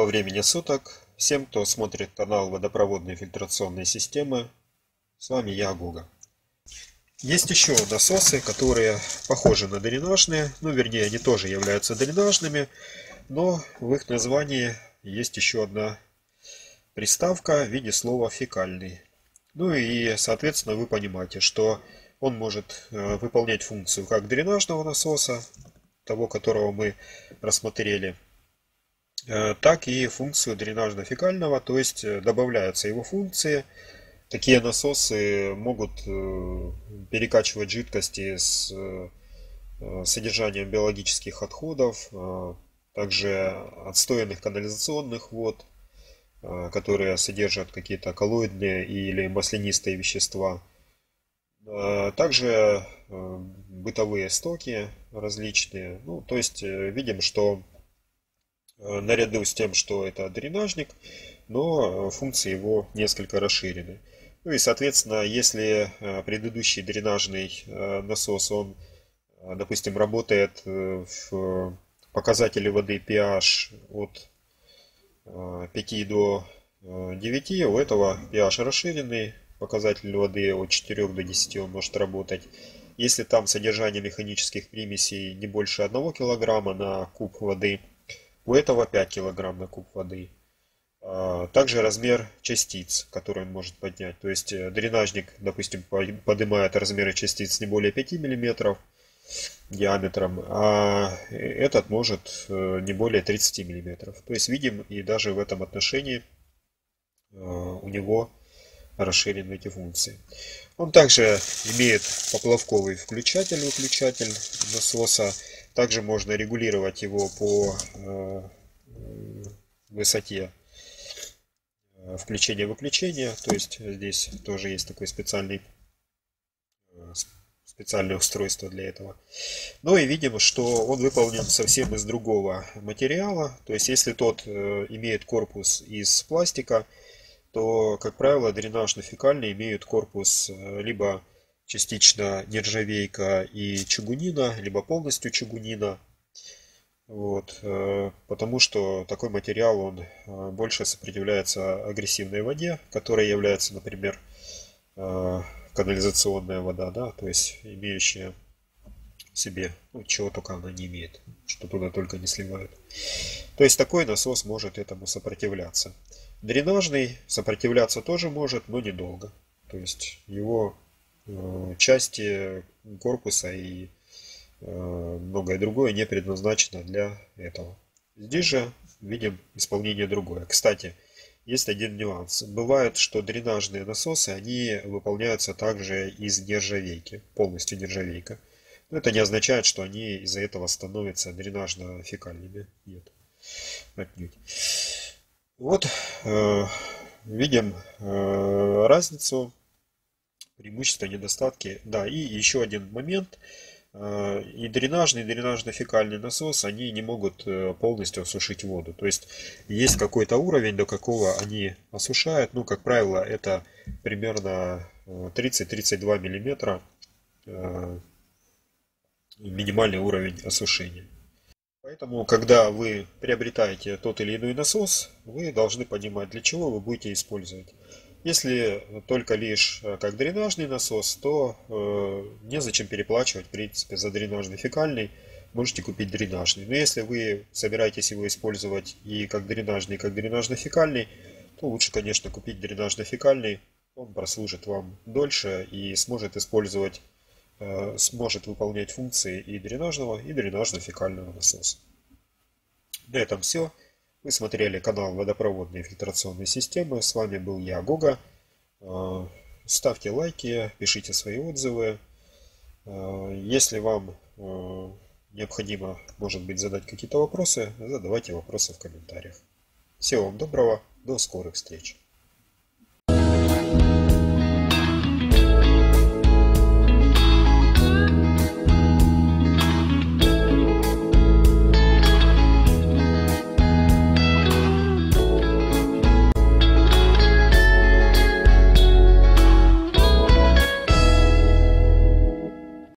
Доброго времени суток всем, кто смотрит канал Водопроводные фильтрационные системы. С вами я, Гуга. Есть еще насосы, которые похожи на дренажные. Ну, вернее, они тоже являются дренажными, но в их названии есть еще одна приставка в виде слова фекальный. Ну и, соответственно, вы понимаете, что он может выполнять функцию как дренажного насоса, того, которого мы рассмотрели, так и функцию дренажно-фекального, то есть добавляются его функции. Такие насосы могут перекачивать жидкости с содержанием биологических отходов, также отстоянных канализационных вод, которые содержат какие-то коллоидные или маслянистые вещества. Также бытовые стоки различные. Ну, то есть видим, что наряду с тем, что это дренажник, но функции его несколько расширены. Ну и, соответственно, если предыдущий дренажный насос, он, допустим, работает в показателе воды pH от 5 до 9, у этого pH расширенный, показатель воды от 4 до 10 он может работать. Если там содержание механических примесей не больше 1 кг на куб воды, у этого 5 кг на куб воды. Также размер частиц, который он может поднять. То есть дренажник, допустим, поднимает размеры частиц не более 5 мм диаметром, а этот может не более 30 мм. То есть видим, и даже в этом отношении у него расширены эти функции. Он также имеет поплавковый включатель-выключатель насоса. Также можно регулировать его по высоте включения-выключения. То есть здесь тоже есть такое специальное устройство для этого. Ну и видим, что он выполнен совсем из другого материала. То есть если тот имеет корпус из пластика, то, как правило, дренажно-фекальные имеют корпус либо частично нержавейка и чугунина, либо полностью чугунина. Вот, потому что такой материал, он больше сопротивляется агрессивной воде, которая является, например, канализационная вода, да, то есть имеющая в себе, ну, чего только она не имеет, что туда только не сливают. То есть такой насос может этому сопротивляться. Дренажный сопротивляться тоже может, но недолго. То есть его части корпуса и многое другое не предназначено для этого. Здесь же видим исполнение другое. Кстати, есть один нюанс. Бывает, что дренажные насосы, они выполняются также из нержавейки, полностью нержавейка. Но это не означает, что они из-за этого становятся дренажно-фекальными. Нет, отнюдь. Вот видим разницу, преимущества, недостатки. Да, и еще один момент. И дренажный, и дренажно-фекальный насос, они не могут полностью осушить воду. То есть есть какой-то уровень, до какого они осушают. Ну, как правило, это примерно 30-32 мм минимальный уровень осушения. Поэтому, когда вы приобретаете тот или иной насос, вы должны понимать, для чего вы будете использовать. Если только лишь как дренажный насос, то незачем переплачивать, в принципе, за дренажно-фекальный. Можете купить дренажный. Но если вы собираетесь его использовать и как дренажно-фекальный, то лучше, конечно, купить дренажно-фекальный. Он прослужит вам дольше и сможет выполнять функции и дренажного, и дренажно-фекального насоса. На этом все. Вы смотрели канал Водопроводные фильтрационные системы. С вами был я, Гога. Ставьте лайки, пишите свои отзывы. Если вам необходимо, может быть, задать какие-то вопросы, задавайте вопросы в комментариях. Всего вам доброго, до скорых встреч.